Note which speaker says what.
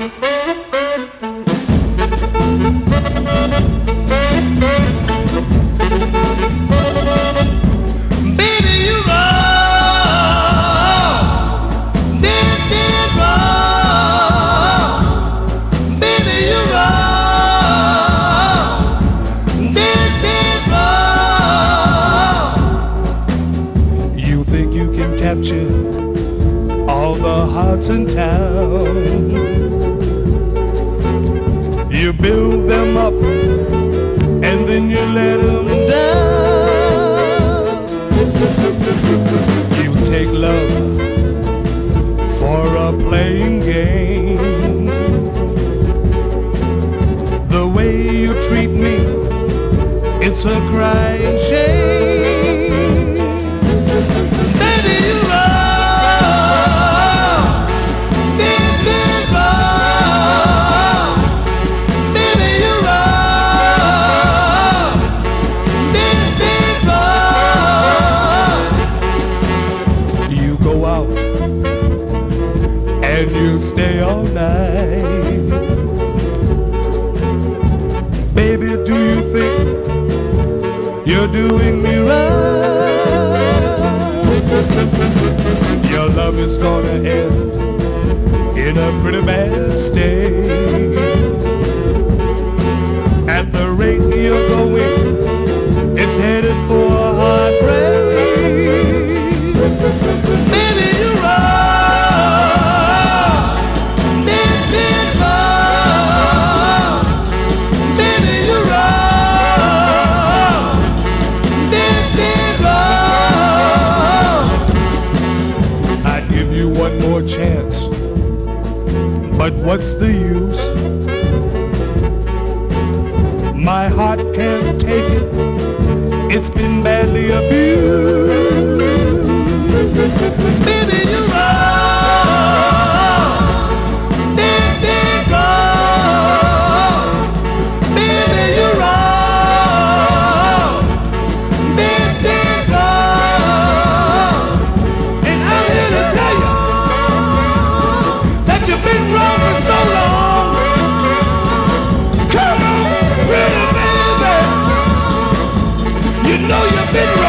Speaker 1: Capture all the hearts in town. You build them up and then you let them down. You take love for a playing game. The way you treat me, it's a crying shame. And you stay all night. Baby, do you think you're doing me right? Your love is gonna end in a pretty bad state. At the rate you're going, it's headed for a heartbreak. Baby, you're right. One more chance, but what's the use? My heart can't take it, it's been badly abused. Baby, you're wrong. Baby, gone. Baby, you're wrong. Baby, gone. And I'm here to tell you that you've been wrong for so long. Come on, pretty baby. You know you've been wrong.